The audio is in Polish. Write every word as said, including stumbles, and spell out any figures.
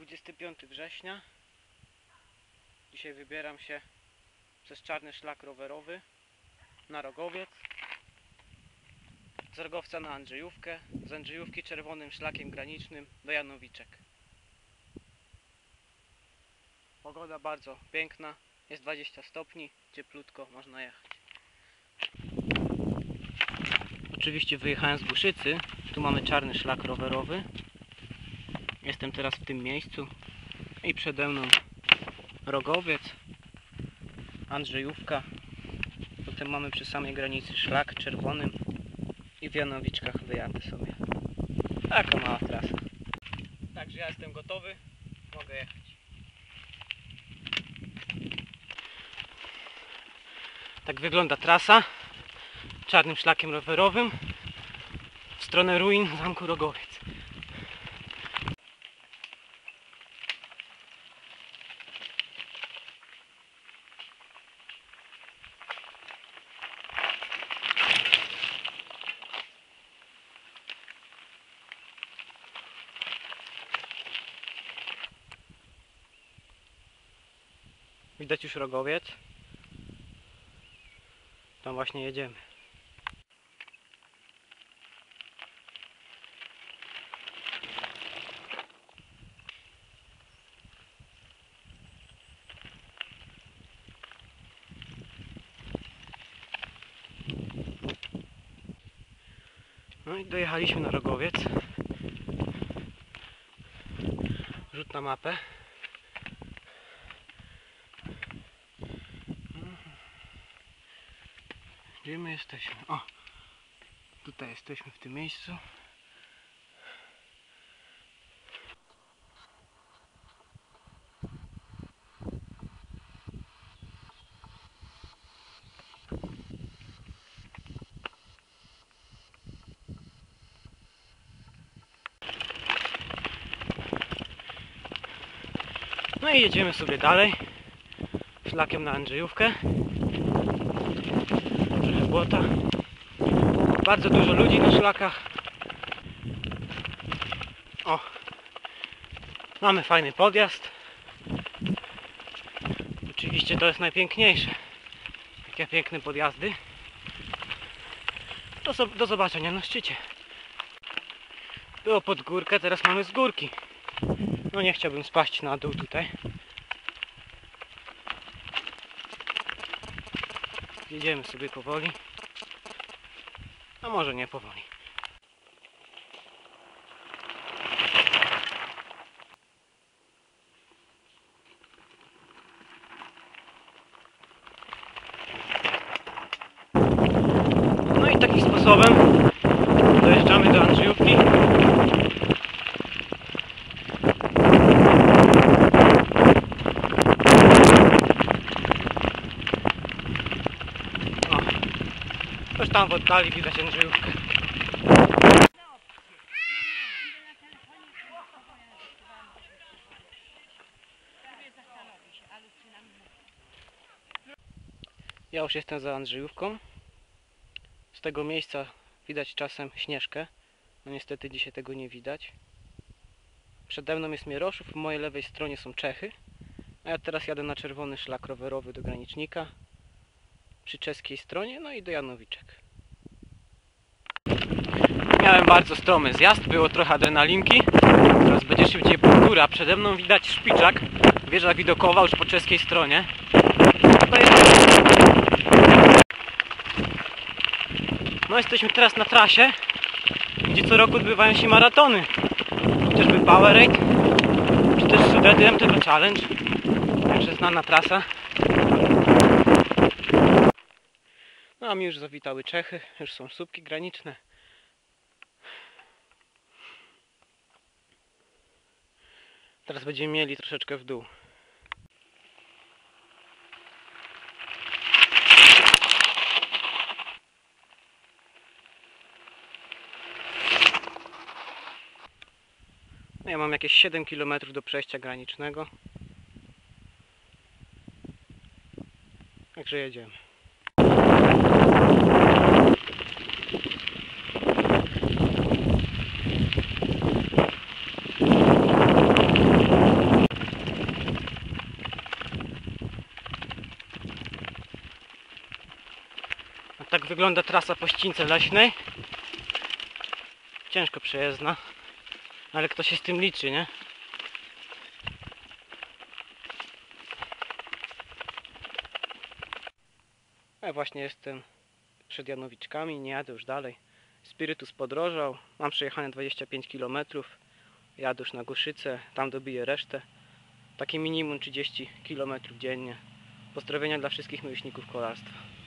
dwudziestego piątego września. Dzisiaj wybieram się przez czarny szlak rowerowy na Rogowiec. Z Rogowca na Andrzejówkę, z Andrzejówki czerwonym szlakiem granicznym do Janowiczek. Pogoda bardzo piękna, jest dwadzieścia stopni, cieplutko, można jechać. Oczywiście wyjechałem z Buszycy, tu mamy czarny szlak rowerowy. Jestem teraz w tym miejscu i przede mną Rogowiec, Andrzejówka. Potem mamy przy samej granicy szlak czerwonym i w Janowiczkach wyjadę sobie. Taka mała trasa. Także ja jestem gotowy, mogę jechać. Tak wygląda trasa czarnym szlakiem rowerowym w stronę ruin zamku Rogowiec. Widać już Rogowiec. Tam właśnie jedziemy. No i dojechaliśmy na Rogowiec. Rzut na mapę. Gdzie my jesteśmy? O! Tutaj jesteśmy w tym miejscu. No i jedziemy sobie dalej szlakiem na Andrzejówkę. Trochę błota. Bardzo dużo ludzi na szlakach. O! Mamy fajny podjazd. Oczywiście to jest najpiękniejsze. Jakie piękne podjazdy. Do, do zobaczenia na szczycie. Było pod górkę, teraz mamy z górki. No nie chciałbym spaść na dół tutaj. Jedziemy sobie powoli. A może nie powoli. No i takim sposobem dojeżdżamy do Andrzejówki. Już tam w oddali widać Andrzejówkę. Ja już jestem za Andrzejówką. Z tego miejsca widać czasem Śnieżkę. No niestety dzisiaj tego nie widać. Przede mną jest Mieroszów, po mojej lewej stronie są Czechy. A ja teraz jadę na czerwony szlak rowerowy do Granicznika. Przy czeskiej stronie, no i do Janowiczek. Miałem bardzo stromy zjazd, było trochę adrenalinki. Teraz będzie szybciej pod górę, a przede mną widać Szpiczak, wieża widokowa już po czeskiej stronie. No jesteśmy teraz na trasie, gdzie co roku odbywają się maratony. Chociażby Powerade, czy też Sudety M T B Challenge. Także znana trasa. No a mi już zawitały Czechy, już są słupki graniczne. Teraz będziemy mieli troszeczkę w dół. No ja mam jakieś siedem kilometrów do przejścia granicznego. Także jedziemy. Tak wygląda trasa po ścińce leśnej. Ciężko przejezdna, ale kto się z tym liczy, nie? Ja właśnie jestem przed Janowiczkami, nie jadę już dalej. Spirytus podrożał, mam przejechane dwadzieścia pięć kilometrów. Jadę już na Głoszyce, tam dobiję resztę. Takie minimum trzydzieści kilometrów dziennie. Pozdrowienia dla wszystkich miłośników kolarstwa.